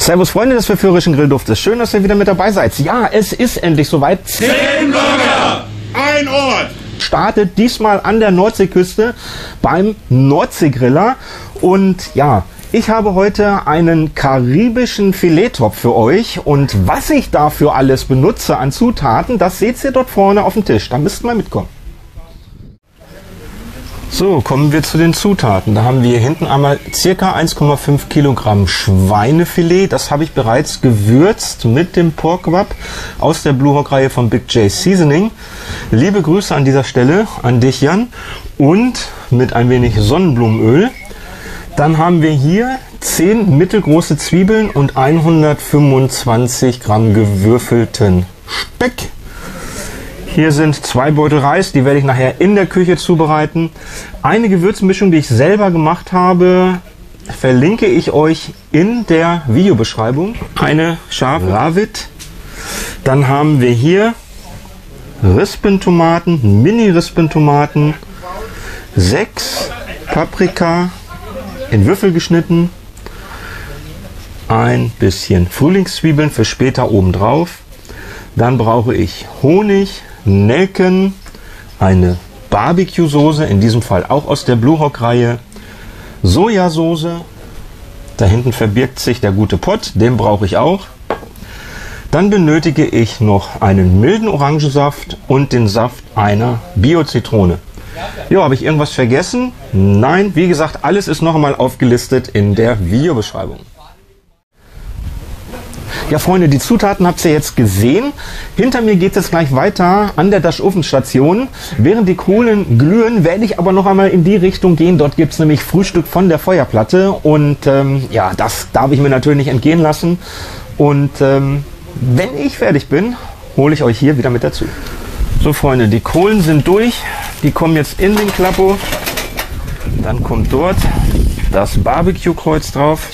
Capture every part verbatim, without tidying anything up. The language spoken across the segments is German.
Servus Freunde des verführerischen Grillduftes. Schön, dass ihr wieder mit dabei seid. Ja, es ist endlich soweit. Zehn Burger, ein Ort. Startet diesmal an der Nordseeküste beim Nordseegriller. Und ja, ich habe heute einen karibischen Filettopf für euch. Und was ich dafür alles benutze an Zutaten, das seht ihr dort vorne auf dem Tisch. Da müsst ihr mal mitkommen. So, kommen wir zu den Zutaten. Da haben wir hier hinten einmal ca. eins Komma fünf Kilogramm Schweinefilet. Das habe ich bereits gewürzt mit dem Pork Rub aus der Blue Hawk Reihe von Big J Seasoning. Liebe Grüße an dieser Stelle an dich, Jan. Und mit ein wenig Sonnenblumenöl. Dann haben wir hier zehn mittelgroße Zwiebeln und hundertfünfundzwanzig Gramm gewürfelten Speck. Hier sind zwei Beutel Reis, die werde ich nachher in der Küche zubereiten. Eine Gewürzmischung, die ich selber gemacht habe, verlinke ich euch in der Videobeschreibung. Eine scharfe Ravit. Dann haben wir hier Rispentomaten, Mini-Rispentomaten, sechs Paprika in Würfel geschnitten, ein bisschen Frühlingszwiebeln für später obendrauf. Dann brauche ich Honig, Nelken, eine Barbecue-Soße, in diesem Fall auch aus der Blue Hawk Reihe, Sojasauce, da hinten verbirgt sich der gute Pott, den brauche ich auch. Dann benötige ich noch einen milden Orangensaft und den Saft einer Bio-Zitrone. Ja, habe ich irgendwas vergessen? Nein, wie gesagt, alles ist noch einmal aufgelistet in der Videobeschreibung. Ja, Freunde, die Zutaten habt ihr jetzt gesehen. Hinter mir geht es jetzt gleich weiter an der Dutch-Oven-Station. Während die Kohlen glühen, werde ich aber noch einmal in die Richtung gehen. Dort gibt es nämlich Frühstück von der Feuerplatte. Und ähm, ja, das darf ich mir natürlich nicht entgehen lassen. Und ähm, wenn ich fertig bin, hole ich euch hier wieder mit dazu. So, Freunde, die Kohlen sind durch. Die kommen jetzt in den Klappo. Dann kommt dort das Barbecue-Kreuz drauf.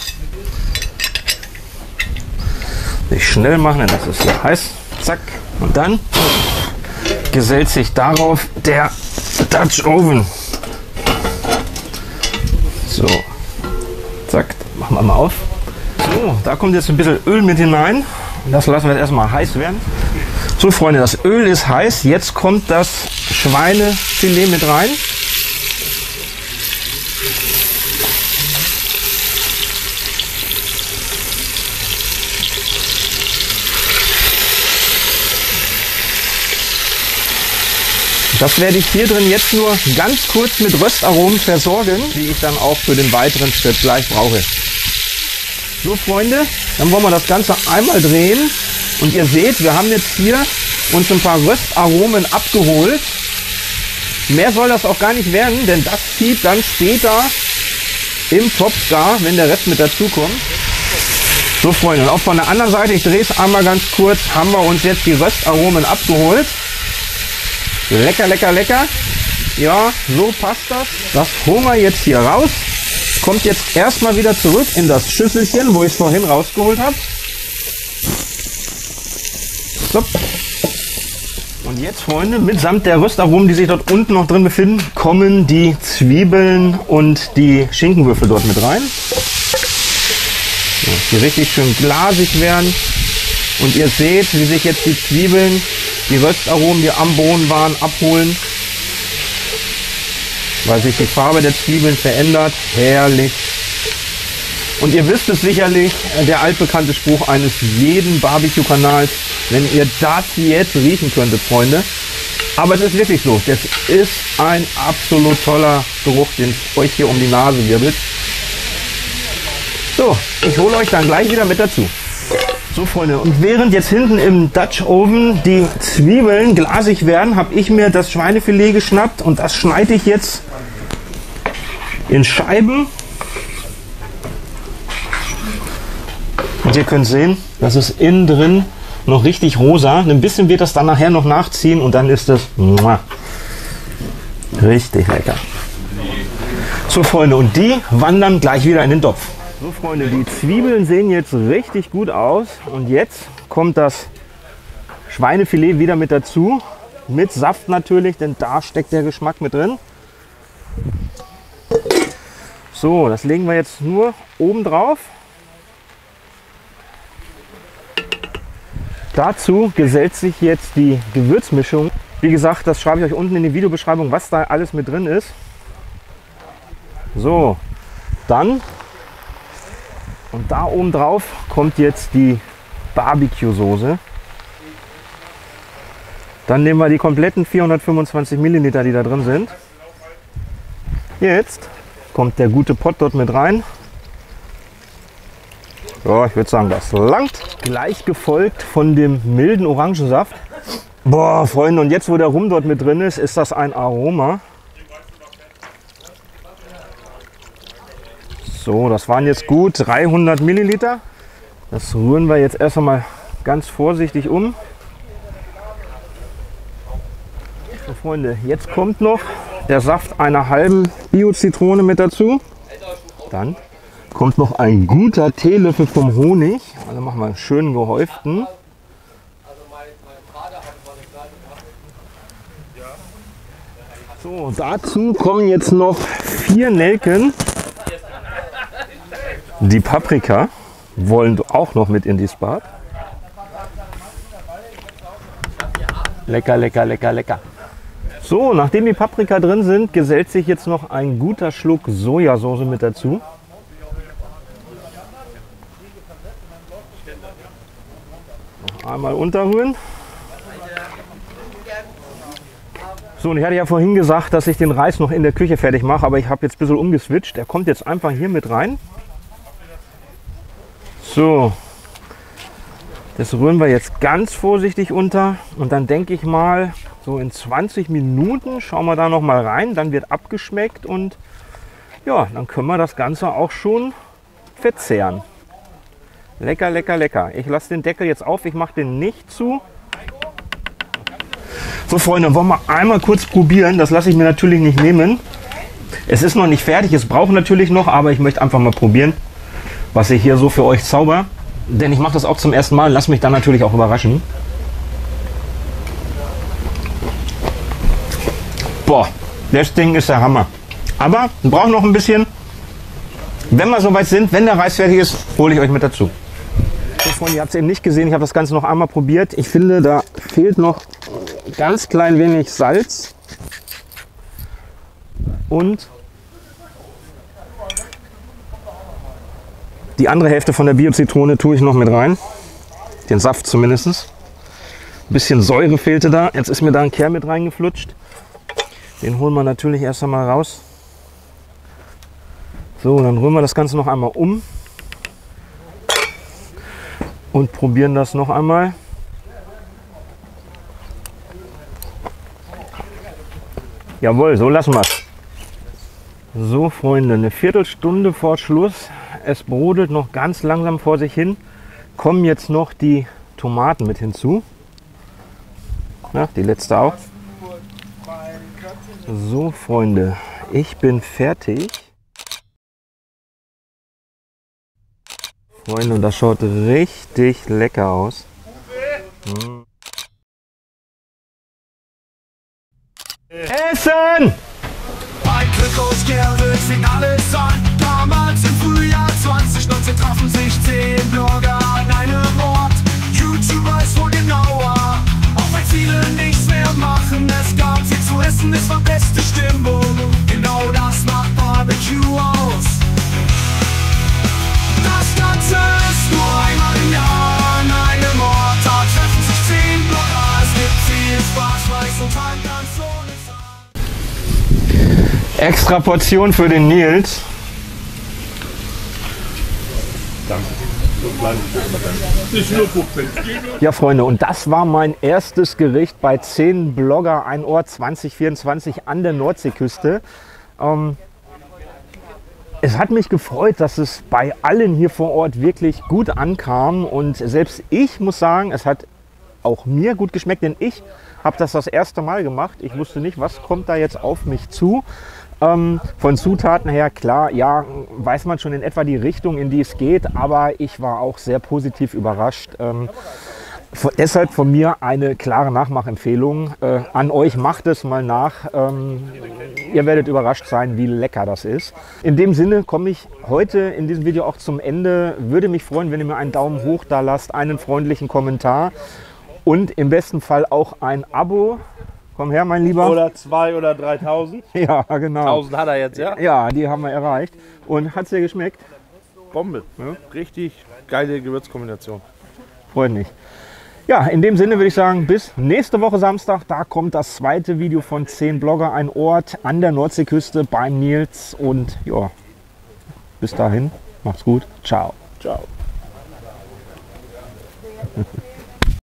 Nicht schnell machen, denn das ist hier heiß. Zack. Und dann gesellt sich darauf der Dutch Oven. So. Zack. Machen wir mal auf. So, da kommt jetzt ein bisschen Öl mit hinein. Das lassen wir jetzt erstmal heiß werden. So, Freunde, das Öl ist heiß. Jetzt kommt das Schweinefilet mit rein. Das werde ich hier drin jetzt nur ganz kurz mit Röstaromen versorgen, die ich dann auch für den weiteren Schritt gleich brauche. So, Freunde, dann wollen wir das Ganze einmal drehen. Und ihr seht, wir haben jetzt hier uns ein paar Röstaromen abgeholt. Mehr soll das auch gar nicht werden, denn das zieht dann später im Topf gar, wenn der Rest mit dazu kommt. So, Freunde, und auch von der anderen Seite, ich drehe es einmal ganz kurz, haben wir uns jetzt die Röstaromen abgeholt. Lecker, lecker, lecker. Ja, so passt das. Das holen wir jetzt hier raus. Kommt jetzt erstmal wieder zurück in das Schüsselchen, wo ich es vorhin rausgeholt habe. So. Und jetzt, Freunde, mitsamt der Röstaromen, die sich dort unten noch drin befinden, kommen die Zwiebeln und die Schinkenwürfel dort mit rein. So, die richtig schön glasig werden. Und ihr seht, wie sich jetzt die Zwiebeln, die Röstaromen, die am Boden waren, abholen, weil sich die Farbe der Zwiebeln verändert. Herrlich. Und ihr wisst es sicherlich, der altbekannte Spruch eines jeden Barbecue-Kanals, wenn ihr das jetzt riechen könntet, Freunde. Aber es ist wirklich so, das ist ein absolut toller Geruch, den euch hier um die Nase wirbelt. So, ich hole euch dann gleich wieder mit dazu. So, Freunde, und während jetzt hinten im Dutch Oven die Zwiebeln glasig werden, habe ich mir das Schweinefilet geschnappt und das schneide ich jetzt in Scheiben. Und ihr könnt sehen, das ist innen drin noch richtig rosa. Ein bisschen wird das dann nachher noch nachziehen und dann ist es richtig lecker. So, Freunde, und die wandern gleich wieder in den Topf. So, Freunde, die Zwiebeln sehen jetzt richtig gut aus und jetzt kommt das Schweinefilet wieder mit dazu, mit Saft natürlich, denn da steckt der Geschmack mit drin. So, das legen wir jetzt nur oben drauf. Dazu gesellt sich jetzt die Gewürzmischung. Wie gesagt, das schreibe ich euch unten in die Videobeschreibung, was da alles mit drin ist. So, dann und da oben drauf kommt jetzt die Barbecue-Soße. Dann nehmen wir die kompletten vierhundertfünfundzwanzig Milliliter, die da drin sind. Jetzt kommt der gute Pott dort mit rein. So, ich würde sagen, das langt. Gleich gefolgt von dem milden Orangensaft. Boah, Freunde, und jetzt, wo der Rum dort mit drin ist, ist das ein Aroma. So, das waren jetzt gut dreihundert Milliliter. Das rühren wir jetzt erst einmal ganz vorsichtig um. So, Freunde, jetzt kommt noch der Saft einer halben Bio-Zitrone mit dazu. Dann kommt noch ein guter Teelöffel vom Honig. Also machen wir einen schönen gehäuften. So, dazu kommen jetzt noch vier Nelken. Die Paprika wollen auch noch mit in die Bad. Lecker, lecker, lecker, lecker. So, nachdem die Paprika drin sind, gesellt sich jetzt noch ein guter Schluck Sojasauce mit dazu. Noch einmal unterrühren. So, und ich hatte ja vorhin gesagt, dass ich den Reis noch in der Küche fertig mache, aber ich habe jetzt ein bisschen umgeswitcht. Der kommt jetzt einfach hier mit rein. So, das rühren wir jetzt ganz vorsichtig unter und dann denke ich mal, so in zwanzig Minuten schauen wir da noch mal rein, dann wird abgeschmeckt und ja, dann können wir das Ganze auch schon verzehren. Lecker, lecker, lecker. Ich lasse den Deckel jetzt auf, ich mache den nicht zu. So Freunde, wollen wir einmal kurz probieren, das lasse ich mir natürlich nicht nehmen. Es ist noch nicht fertig, es braucht natürlich noch, aber ich möchte einfach mal probieren, was ich hier so für euch zauber. Denn ich mache das auch zum ersten Mal, lass mich dann natürlich auch überraschen. Boah, das Ding ist der Hammer. Aber wir brauchen noch ein bisschen. Wenn wir soweit sind, wenn der Reis fertig ist, hole ich euch mit dazu. So Freunde, ihr habt es eben nicht gesehen, ich habe das Ganze noch einmal probiert. Ich finde, da fehlt noch ganz klein wenig Salz. Und die andere Hälfte von der Bio-Zitrone tue ich noch mit rein. Den Saft zumindest. Ein bisschen Säure fehlte da. Jetzt ist mir da ein Kern mit reingeflutscht. Den holen wir natürlich erst einmal raus. So, dann rühren wir das Ganze noch einmal um. Und probieren das noch einmal. Jawohl, so lassen wir es. So Freunde, eine Viertelstunde vor Schluss. Es brodelt noch ganz langsam vor sich hin. Kommen jetzt noch die Tomaten mit hinzu. Ja, die letzte auch. So Freunde, ich bin fertig. Freunde, und das schaut richtig lecker aus. Hm. Essen! Ein Glück aus Gerwitz fing alles an. Damals im Frühjahr zwanzig neunzehn trafen sich zehn Blogger an einem Ort. YouTube weiß wohl genauer, auch wenn viele nichts mehr machen. Es gab viel zu essen, es war beste Stimmung. Genau das macht Barbecue aus. Das Ganze ist nur einmal im Jahr an einem Ort. Da treffen sich zehn Blogger, es gibt viel Spaß, Weiß und Tag ganz ohne Zahl. Extra Portion für den Nils. Danke. Nicht nur fünfzehn. Ja Freunde, und das war mein erstes Gericht bei zehn Blogger, ein Ort zwanzig vierundzwanzig an der Nordseeküste. Ähm, es hat mich gefreut, dass es bei allen hier vor Ort wirklich gut ankam und selbst ich muss sagen, es hat auch mir gut geschmeckt, denn ich habe das das erste Mal gemacht. Ich wusste nicht, was kommt da jetzt auf mich zu. Ähm, von Zutaten her, klar, ja, weiß man schon in etwa die Richtung, in die es geht, aber ich war auch sehr positiv überrascht. Ähm, deshalb von mir eine klare Nachmachempfehlung äh, an euch, macht es mal nach. Ähm, ihr werdet überrascht sein, wie lecker das ist. In dem Sinne komme ich heute in diesem Video auch zum Ende. Würde mich freuen, wenn ihr mir einen Daumen hoch da lasst, einen freundlichen Kommentar. Und im besten Fall auch ein Abo. Komm her, mein Lieber. Oder zwei oder dreitausend. Ja, genau. tausend hat er jetzt, ja? Ja, die haben wir erreicht. Und hat es dir geschmeckt? Bombe. Ne? Richtig geile Gewürzkombination. Freut mich. Ja, in dem Sinne würde ich sagen, bis nächste Woche Samstag. Da kommt das zweite Video von zehn Blogger. Ein Ort an der Nordseeküste beim Nils. Und ja, bis dahin, macht's gut. Ciao. Ciao.